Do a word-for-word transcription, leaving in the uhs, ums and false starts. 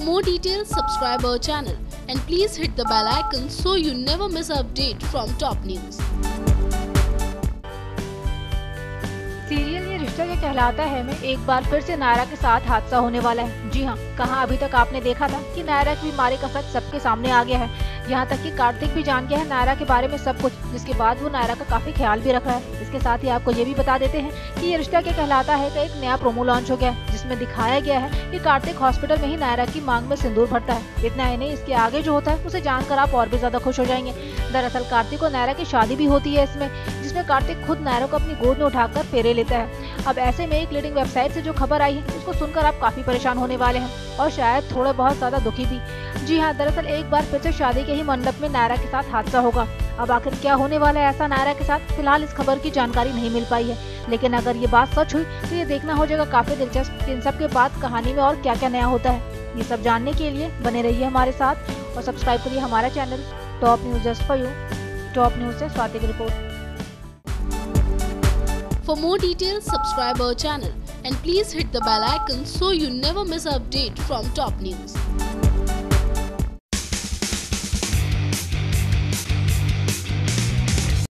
For more details, subscribe our channel and please hit the bell icon so you never miss an update from top news. Serial Yeh Rishta क्या कहलाता है में एक बार फिर से नायरा के साथ हादसा होने वाला है। जी हाँ, कहाँ अभी तक आपने देखा था कि नायरा की बीमारी का सच सबके सामने आ गया है। यहाँ तक कि कार्तिक भी जान गया है नायरा के बारे में सब कुछ, जिसके बाद वो नायरा का काफी ख्याल भी रख रहा है। इसके साथ ही आपको ये भी बता देते हैं कि ये रिश्ता क्या कहलाता है का एक नया प्रोमो लॉन्च हो गया है, जिसमें दिखाया गया है कि कार्तिक हॉस्पिटल में ही नायरा की मांग में सिंदूर भरता है। इतना ही नहीं, इसके आगे जो होता है उसे जानकर आप और भी ज्यादा खुश हो जाएंगे। दरअसल कार्तिक और नायरा की शादी भी होती है इसमें, जिसमें कार्तिक खुद नायरा को अपनी गोद में उठाकर फेरे लेता है। अब ऐसे में एक लीडिंग वेबसाइट से जो खबर आई है उसको सुनकर आप काफी परेशान होने वाले हैं और शायद थोड़ा बहुत ज्यादा दुखी भी। जी हाँ, दरअसल एक बार फिर से शादी के ही मंडप में नायरा के साथ हादसा होगा। अब आखिर क्या होने वाला है ऐसा नायरा के साथ, फिलहाल इस खबर की जानकारी नहीं मिल पाई है, लेकिन अगर ये बात सच हुई तो ये देखना हो जाएगा काफी दिलचस्प। इन सब के बाद कहानी में और क्या क्या नया होता है, ये सब जानने के लिए बने रहिए हमारे साथ और सब्सक्राइब करिए हमारा channel top news just for you. Top news से स्वाति की रिपोर्ट। For more details, subscribe our channel and please hit the bell icon so you never miss an update from top news.